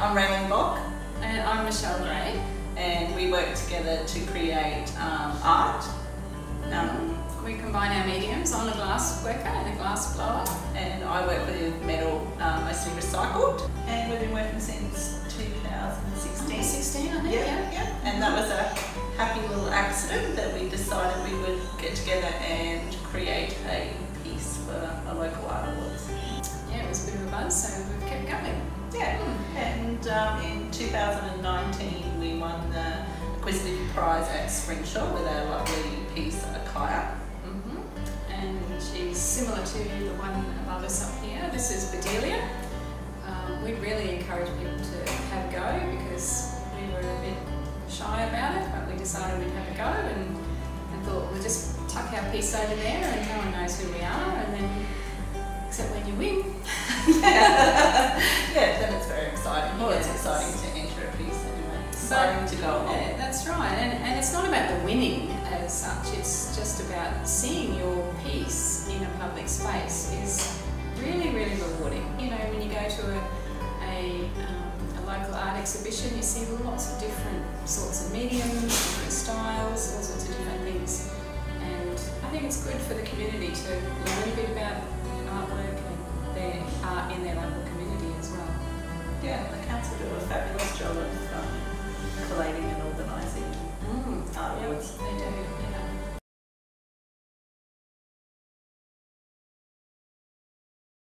I'm Raelene Bock. And I'm Michelle Gray. And we work together to create art. We combine our mediums. I'm a glass worker and a glass blower. And I work with metal, mostly recycled. And we've been working since 2016. 16, I think, yeah. And that was a happy little accident that we decided we would get together and create a piece for a local art awards. Yeah, it was a bit of a buzz, so we've kept going. Yeah, and in 2019 we won the Acquisitive Prize at Springsure with our lovely piece, a kayak. And she's similar to the one above us up here. This is Bedelia. We'd really encourage people to have a go because we were a bit shy about it, but we decided we'd have a go and thought we'll just tuck our piece over there and no one knows who we are, and then except when you win. Yeah, then it's very exciting. Well, it's exciting to enter a piece anyway. Exciting to go along. Yeah, that's right. And it's not about the winning as such. It's just about seeing your piece in a public space is really, really rewarding. You know, when you go to a local art exhibition, you see lots of different sorts of mediums, different styles, all sorts of different things. And I think it's good for the community to learn a bit about artwork and their art in their local community as well. Yeah, the council do a fabulous job of collating and organising art awards.